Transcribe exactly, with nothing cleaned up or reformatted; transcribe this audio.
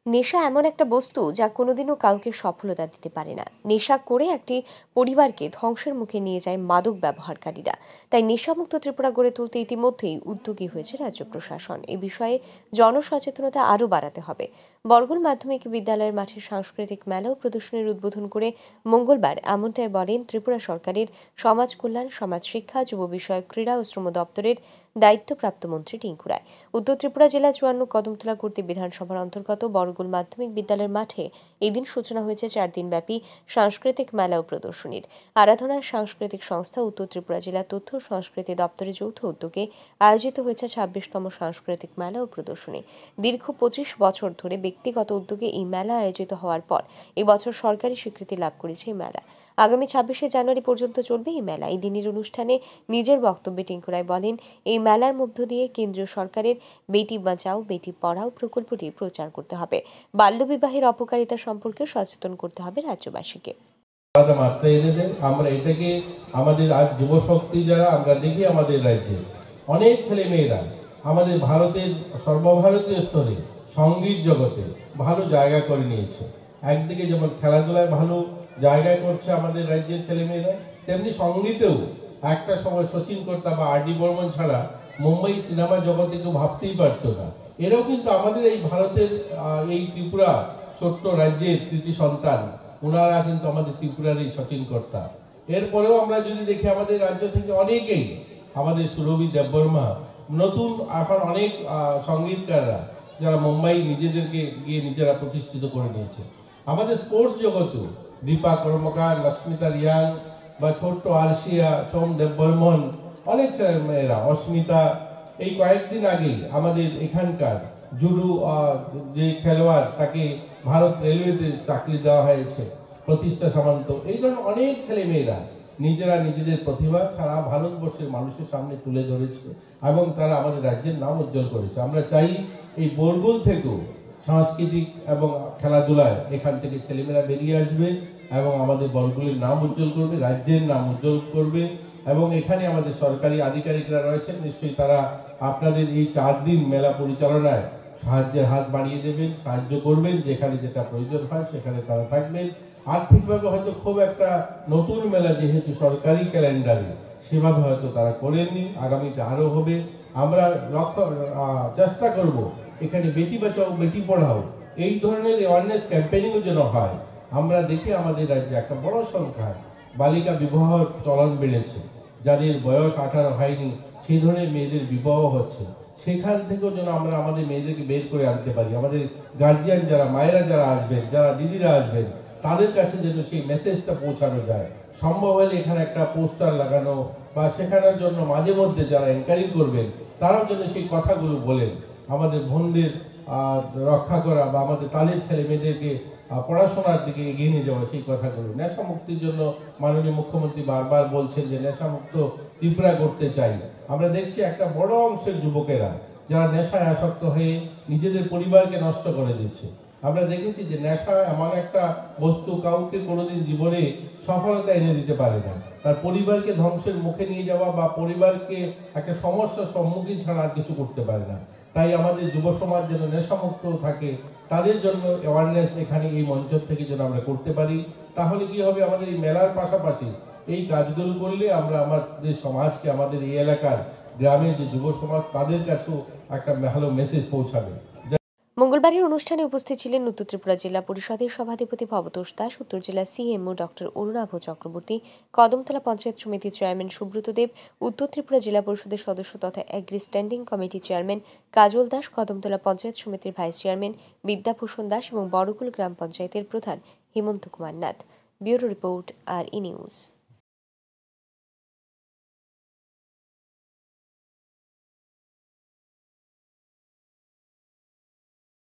নেশা এমন একটা বস্তু যা কোনোদিনও কাউকে সফলতা দিতে পারে না। নেশা করে একটি পরিবারকে ধ্বংসের মুখে নিয়ে যায় মাদক ব্যবহারকারীরা। তাই নেশামুক্ত ত্রিপুরা গড়ে তুলতে ইতিমধ্যেই উদ্যোগী হয়েছে রাজ্য প্রশাসন। এ বিষয়ে জনসচেতনতা আরও বাড়াতে হবে। বরগুল মাধ্যমিক বিদ্যালয়ের মাঠে সাংস্কৃতিক মেলা ও প্রদর্শনীর উদ্বোধন করে মঙ্গলবার এমনটাই বলেন ত্রিপুরা সরকারের সমাজ কল্যাণ, সমাজ শিক্ষা, যুব বিষয়ক, ক্রীড়া ও শ্রম দপ্তরের দায়িত্বপ্রাপ্ত মন্ত্রী টিঙ্কু রায়। উত্তর ত্রিপুরা জেলা চুয়ান্ন কদমতলা কর্তৃ বিধানসভার অন্তর্গত বরগুল মাধ্যমিক বিদ্যালয়ের মাঠে এদিন সূচনা হয়েছে চার দিনব্যাপী সাংস্কৃতিক মেলা ও প্রদর্শনীর। আরাধনার সাংস্কৃতিক সংস্থা উত্তর ত্রিপুরা জেলা তথ্য সংস্কৃতি দপ্তরের যৌথ উদ্যোগে আয়োজিত হয়েছে ছাব্বিশতম সাংস্কৃতিক মেলা ও প্রদর্শনী। দীর্ঘ পঁচিশ বছর ধরে ব্যক্তিগত উদ্যোগে এই মেলা আয়োজিত হওয়ার পর এবছর সরকারি স্বীকৃতি লাভ করেছে এই মেলা। আগামী ছাব্বিশে জানুয়ারি পর্যন্ত চলবে এই মেলা। এই দিনের অনুষ্ঠানে নিজের বক্তব্যে টিঙ্কু রায় বলেন, এই মেলার মধ্য দিয়ে কেন্দ্রীয় সরকারের বেটি বাঁচাও বেটি পড়াও প্রকল্পটি প্রচার করতে হবে। বাল্যবিবাহের অপকারিতা সম্পর্কে সচেতন করতে হবে রাজ্যবাসীকে। আলাদা মাত্রা এনে দেন। আমরা এটাকে আমাদের আজ যুব শক্তি যারা আমরা দেখি আমাদের রাজ্যে অনেক ছেলে মেয়েরা আমাদের ভারতের সর্বভারতীয় স্তরে সঙ্গীত জগতে ভালো জায়গা করে নিয়েছে। একদিকে যেমন খেলাধুলায় ভালো জায়গায় করছে আমাদের রাজ্যের ছেলে মেয়েরা, তেমনি সঙ্গীতেও একটা সময় শচীন কর্তা বা আর ডি বর্মন ছাড়া মুম্বাই সিনেমা জগতে কেউ ভাবতেই পারতো না। এরাও কিন্তু আমাদের এই ভারতের এই ত্রিপুরা ছোট্ট রাজ্যের কৃতি সন্তান। ওনারা কিন্তু আমাদের ত্রিপুরারই শচীন কর্তা। এরপরেও আমরা যদি দেখি আমাদের রাজ্য থেকে অনেকেই, আমাদের সুরভি দেববর্মা, নতুন এখন অনেক সঙ্গীতকাররা যারা মুম্বাই নিজেদেরকে গিয়ে নিজেরা প্রতিষ্ঠিত করে নিয়েছে। আমাদের স্পোর্টস জগতেও দীপা কর্মকার, লক্ষ্মিতা রিয়াং বা ছোট্ট আরশিয়া, সোম দেববর্মন, অনেক ছেলে মেয়েরা, অস্মিতা, এই কয়েকদিন আগেই আমাদের এখানকার জুডু যে খেলোয়াড় তাকে ভারত রেলওয়েতে চাকরি দেওয়া হয়েছে, প্রতিষ্ঠা সামন্ত, এই ধরনের অনেক ছেলে মেয়েরা নিজেরা নিজেদের প্রতিভা সারা ভারতবর্ষের মানুষের সামনে তুলে ধরেছে এবং তারা আমাদের রাজ্যের নাম উজ্জ্বল করেছে। আমরা চাই এই বরগুল থেকেও সাংস্কৃতিক এবং খেলাধুলায় এখান থেকে ছেলেমেয়েরা বেরিয়ে আসবে এবং আমাদের বরগুলের নাম উজ্জ্বল করবে, রাজ্যের নাম উজ্জ্বল করবে। এবং এখানে আমাদের সরকারি আধিকারিকরা রয়েছেন, নিশ্চয়ই তারা আপনাদের এই চার দিন মেলা পরিচালনায় সাহায্যের হাত বাড়িয়ে দেবেন, সাহায্য করবেন, যেখানে যেটা প্রয়োজন হয় সেখানে তারা থাকবেন। আর্থিকভাবে হয়তো খুব একটা নতুন মেলা যেহেতু সরকারি ক্যালেন্ডারে সেভাবে হয়তো তারা করেননি, আগামীতে আরো হবে। আমরা লক্ষ্য চেষ্টা করব এখানে বেটি বাঁচাও বেটি পড়াও এই ধরনের অ্যাওয়ারনেস ক্যাম্পেইনিংও যেন হয়। আমরা দেখি আমাদের রাজ্যে একটা বড় সংখ্যায় বালিকা বিবাহ চলন বেড়েছে, যাদের বয়স আঠারো হয়নি সেই ধরনের মেয়েদের বিবাহ হচ্ছে। সেখান থেকেও যেন আমরা আমাদের মেয়েদেরকে বের করে আনতে পারি। আমাদের গার্জিয়ান যারা, মায়েরা যারা আসবেন, যারা দিদিরা আসবেন, তাদের কাছে যেন সেই মেসেজটা পৌঁছানো যায়। সম্ভব হলে এখানে একটা পোস্টার লাগানো বা শেখানোর জন্য মাঝে মধ্যে যারা এনকারেজ করবেন তারাও যেন সেই কথাগুলো বলেন। আমাদের বোনদের রক্ষা করা বা আমাদের তাদের ছেলে মেয়েদেরকে পড়াশোনার দিকে এগিয়ে নিয়ে যাওয়া, সেই কথাগুলো। নেশা মুক্তির জন্য মাননীয় মুখ্যমন্ত্রী বারবার বলছেন যে নেশা মুক্ত ত্রিপুরা করতে চাই। আমরা দেখছি একটা বড় অংশের যুবকেরা যারা নেশায় আসক্ত হয়ে নিজেদের পরিবারকে নষ্ট করে দিচ্ছে। আমরা দেখেছি যে নেশা এমন একটা বস্তু কাউকে কোনোদিন জীবনে সফলতা এনে দিতে পারে না, তার পরিবারকে ধ্বংসের মুখে নিয়ে যাওয়া বা পরিবারকে একটা সমস্যার সম্মুখীন ছাড়া আর কিছু করতে পারে না। তাই আমাদের যুব সমাজ যেন নেশামুক্ত থাকে, তাদের জন্য অ্যাওয়ারনেস এখানে এই মঞ্চ থেকে যেন আমরা করতে পারি। তাহলে কি হবে, আমাদের এই মেলার পাশাপাশি এই কাজগুলো করলে আমরা আমাদের সমাজকে, আমাদের এই এলাকার গ্রামের যে যুব সমাজ, তাদের কাছেও একটা ভালো মেসেজ পৌঁছাবে। মঙ্গলবারের অনুষ্ঠানে উপস্থিত ছিলেন উত্তর ত্রিপুরা জেলা পরিষদের সভাধিপতি ভবতোষ দাস, উত্তর জেলা সিএমও ডক্টর অরুণাভ চক্রবর্তী, কদমতলা পঞ্চায়েত সমিতির চেয়ারম্যান সুব্রত দেব, উত্তর ত্রিপুরা জেলা পরিষদের সদস্য তথা agri standing committee chairman Kajal Das, Kadamtala panchayat সমিতির ভাইস চেয়ারম্যান বিদ্যাভূষণ দাস এবং বড়গুল গ্রাম পঞ্চায়েতের প্রধান Hemanta Kumar Nath. Bureau report, R E news.